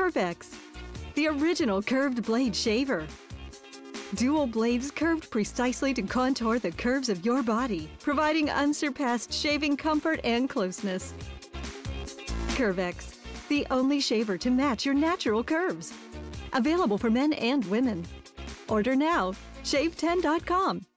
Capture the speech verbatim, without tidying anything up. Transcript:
Curvex, the original curved blade shaver. Dual blades curved precisely to contour the curves of your body, providing unsurpassed shaving comfort and closeness. Curvex, the only shaver to match your natural curves. Available for men and women. Order now. shave ten dot com.